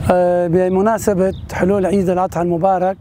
بمناسبة حلول عيد الأضحى المبارك،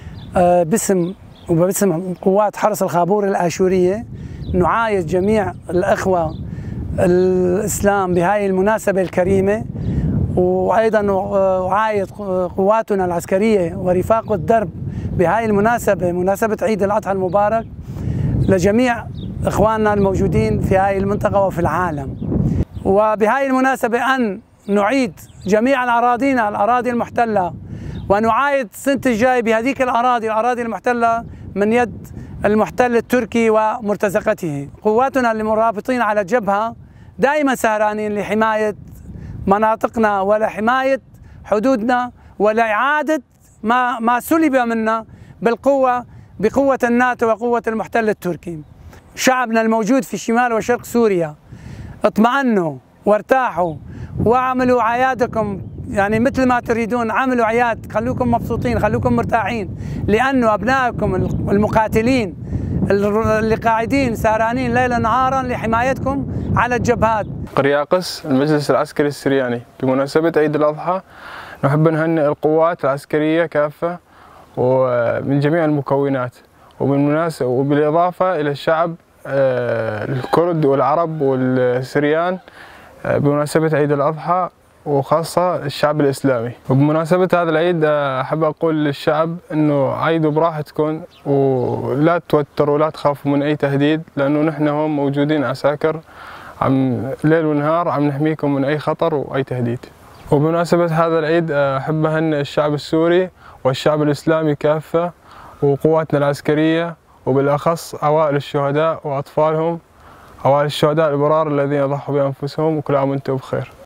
وباسم قوات حرس الخابور الآشورية نعايد جميع الأخوة الإسلام بهذه المناسبة الكريمة، وأيضا نعايد قواتنا العسكرية ورفاق الدرب بهذه المناسبة، مناسبة عيد الأضحى المبارك، لجميع إخواننا الموجودين في هذه المنطقة وفي العالم. وبهذه المناسبة أن نعيد جميع الأراضي المحتلة، ونعايد السنة الجاي بهذيك الأراضي المحتلة من يد المحتل التركي ومرتزقته. قواتنا المرابطين على الجبهة دائما سهرانين لحماية مناطقنا ولحماية حدودنا ولإعادة ما سلب منا بقوة الناتو وقوة المحتل التركي. شعبنا الموجود في شمال وشرق سوريا اطمأنوا وارتاحوا وعملوا أعيادكم، يعني مثل ما تريدون عملوا أعياد، خلوكم مبسوطين، خلوكم مرتاحين، لأنه أبنائكم المقاتلين اللي قاعدين سهرانين ليلا نهارا لحمايتكم على الجبهات. قرياقس، المجلس العسكري السرياني. بمناسبة عيد الأضحى نحب نهنئ القوات العسكرية كافة ومن جميع المكونات، وبالإضافة إلى الشعب الكرد والعرب والسريان بمناسبة عيد الأضحى، وخاصة الشعب الإسلامي. وبمناسبة هذا العيد أحب أقول للشعب أنه عيدوا براحتكم ولا توتروا ولا تخافوا من أي تهديد، لأنه نحن هم موجودين عساكر ليل ونهار عم نحميكم من أي خطر وأي تهديد. وبمناسبة هذا العيد أحب أهنئ الشعب السوري والشعب الإسلامي كافة وقواتنا العسكرية، وبالأخص عوائل الشهداء وأطفالهم، عوائل الشهداء البرار الذين ضحوا بأنفسهم، وكل عام وأنتم بخير.